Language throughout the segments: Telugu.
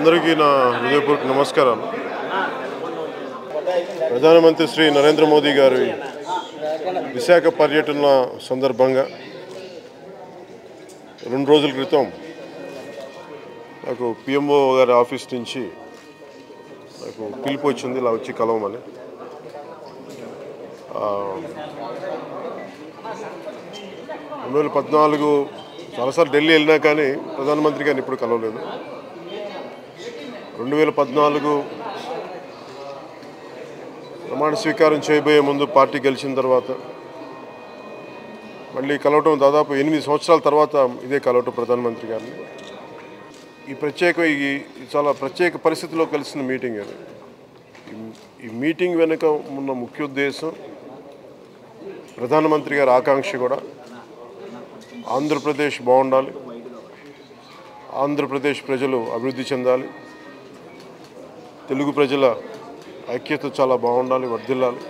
అందరికీ నా హృదయపూర్వక నమస్కారాలు. ప్రధానమంత్రి శ్రీ నరేంద్ర మోదీ గారి విశాఖ పర్యటన సందర్భంగా 2 రోజుల క్రితం నాకు పిఎంఓ గారి ఆఫీస్ నుంచి నాకు పిలుపు వచ్చింది, ఇలా వచ్చి కలవమని. 2014 చాలాసార్లు ఢిల్లీ వెళ్ళినా కానీ ప్రధానమంత్రి గారిని ఇప్పుడు కలవలేదు. 2014 ప్రమాణ స్వీకారం చేయబోయే ముందు పార్టీ గెలిచిన తర్వాత మళ్ళీ కలవటం దాదాపు 8 సంవత్సరాల తర్వాత ఇదే కలవటం ప్రధానమంత్రి గారిని. ఈ చాలా ప్రత్యేక పరిస్థితిలో కలిసిన మీటింగ్ అది. ఈ మీటింగ్ వెనుక ఉన్న ముఖ్య ఉద్దేశం ప్రధానమంత్రి గారి ఆకాంక్ష కూడా ఆంధ్రప్రదేశ్ బాగుండాలి, ఆంధ్రప్రదేశ్ ప్రజలు అభివృద్ధి చెందాలి, తెలుగు ప్రజల ఐక్యత చాలా బాగుండాలి, వర్ధిల్లాలి.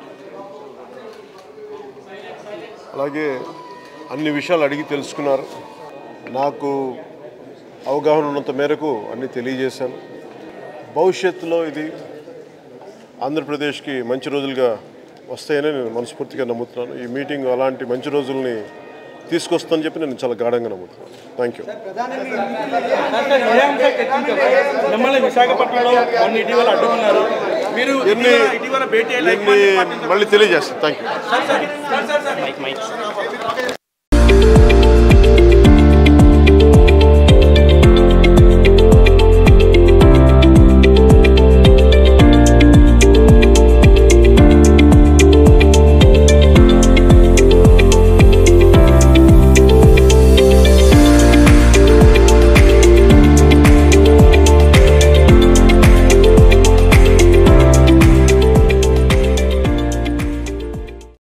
అలాగే అన్ని విషయాలు అడిగి తెలుసుకున్నారు. నాకు అవగాహన ఉన్నంత మేరకు అన్నీ తెలియజేశాను. భవిష్యత్తులో ఇది ఆంధ్రప్రదేశ్కి మంచి రోజులుగా వస్తాయని నేను మనస్ఫూర్తిగా నమ్ముతున్నాను. ఈ మీటింగ్ అలాంటి మంచి రోజుల్ని తీసుకొస్తుందని చెప్పి నేను చాలా గాఢంగా నమ్ముతున్నాను. Thank you. మళ్ళీ తెలియజేస్తాను. Thank you.